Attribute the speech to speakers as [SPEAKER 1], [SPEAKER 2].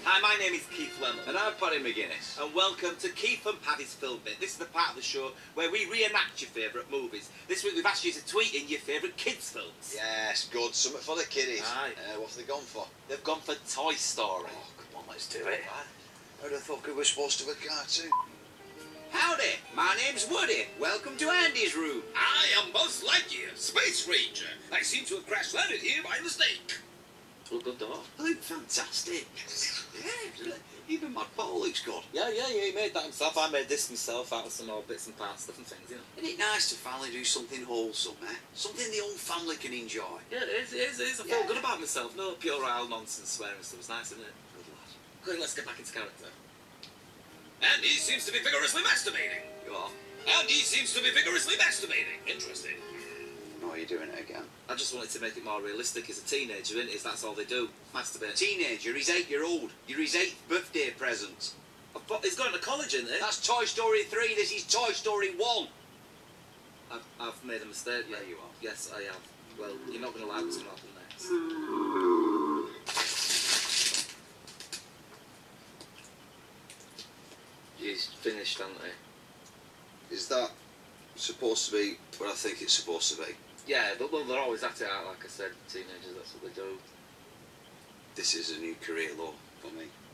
[SPEAKER 1] Hi, my name is Keith Lemon.
[SPEAKER 2] And I'm Paddy McGuinness.
[SPEAKER 1] And welcome to Keith and Paddy's Film Bit. This is the part of the show where we reenact your favourite movies. This week we've asked you to tweet in your favourite kids' films.
[SPEAKER 2] Yes, good. Something for the kiddies.
[SPEAKER 1] Aye.
[SPEAKER 2] What have they gone for?
[SPEAKER 1] They've gone for Toy Story.
[SPEAKER 2] Oh, come on, let's do it. I'd have thought we were supposed to have a cartoon.
[SPEAKER 3] Howdy, my name's Woody. Welcome to Andy's room.
[SPEAKER 4] I am Buzz Lightyear, Space Ranger. I seem to have crash landed here by mistake.
[SPEAKER 1] Look good, dog.
[SPEAKER 3] I look fantastic. Yeah, even my Paul looks good.
[SPEAKER 1] Yeah, he made that himself. I made this myself out of some old bits and parts, different things, you know.
[SPEAKER 3] Isn't it nice to finally do something wholesome, eh? Something the whole family can enjoy.
[SPEAKER 1] Yeah, it is. I feel good about myself. No puerile nonsense swearing stuff. It's nice, isn't it?
[SPEAKER 3] Good lad.
[SPEAKER 1] Good, let's get back into character.
[SPEAKER 4] And he seems to be vigorously masturbating.
[SPEAKER 3] You are?
[SPEAKER 4] And he seems to be vigorously masturbating. Interesting.
[SPEAKER 2] No, you're doing it again.
[SPEAKER 1] I just wanted to make it more realistic. He's a teenager, isn't he? That's all they do. Masturbate.
[SPEAKER 3] Teenager, he's 8-year-old. You're his 8th birthday present.
[SPEAKER 1] He's going to college, isn't he?
[SPEAKER 3] That's Toy Story 3, this is Toy Story 1.
[SPEAKER 1] I've made a mistake.
[SPEAKER 3] Yeah, you are.
[SPEAKER 1] Yes, I have. Well, you're not going to like what's going to happen next. He's finished, hasn't he?
[SPEAKER 2] Is that supposed to be what I think it's supposed to be?
[SPEAKER 1] Yeah, they're always at it out, like I said. Teenagers, that's what they do.
[SPEAKER 2] This is a new career law for me.